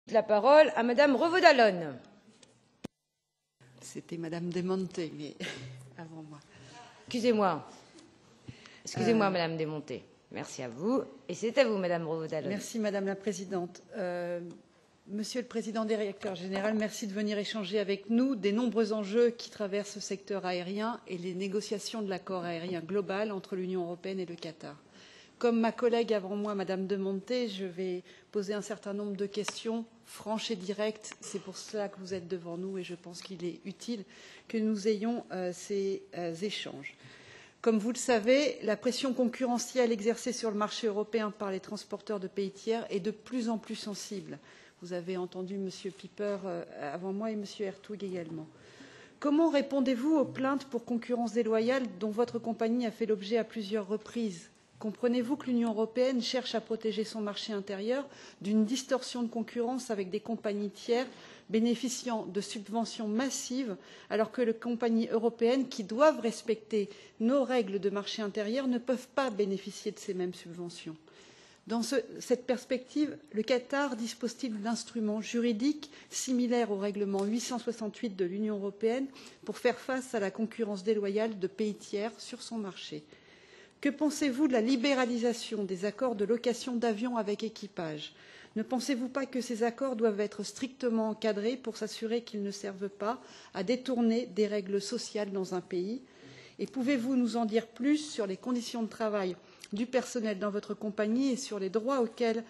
La parole à Madame Revaud-Dallon. C'était Madame Desmonté, mais avant moi. Excusez-moi. Excusez-moi, Madame Desmonté. Merci à vous. Et c'est à vous, Madame Revaud-Dallon. Merci, Madame la Présidente. Monsieur le Président Directeur Général, merci de venir échanger avec nous des nombreux enjeux qui traversent le secteur aérien et les négociations de l'accord aérien global entre l'Union européenne et le Qatar. Comme ma collègue avant moi, Madame Desmonté, je vais poser un certain nombre de questions franches et directes. C'est pour cela que vous êtes devant nous et je pense qu'il est utile que nous ayons ces échanges. Comme vous le savez, la pression concurrentielle exercée sur le marché européen par les transporteurs de pays tiers est de plus en plus sensible. Vous avez entendu M. Pieper avant moi et M. Ertug également. Comment répondez-vous aux plaintes pour concurrence déloyale dont votre compagnie a fait l'objet à plusieurs reprises? Comprenez-vous que l'Union européenne cherche à protéger son marché intérieur d'une distorsion de concurrence avec des compagnies tiers bénéficiant de subventions massives, alors que les compagnies européennes qui doivent respecter nos règles de marché intérieur ne peuvent pas bénéficier de ces mêmes subventions? Dans cette perspective, le Qatar dispose-t-il d'instruments juridiques similaires au règlement 868 de l'Union européenne pour faire face à la concurrence déloyale de pays tiers sur son marché? Que pensez-vous de la libéralisation des accords de location d'avions avec équipage? Ne pensez-vous pas que ces accords doivent être strictement encadrés pour s'assurer qu'ils ne servent pas à détourner des règles sociales dans un pays? Et pouvez-vous nous en dire plus sur les conditions de travail du personnel dans votre compagnie et sur les droits auxquels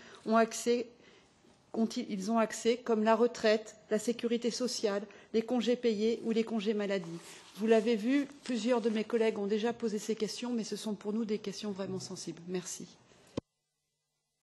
ils ont accès, comme la retraite, la sécurité sociale, les congés payés ou les congés maladie? Vous l'avez vu, plusieurs de mes collègues ont déjà posé ces questions, mais ce sont pour nous des questions vraiment sensibles. Merci.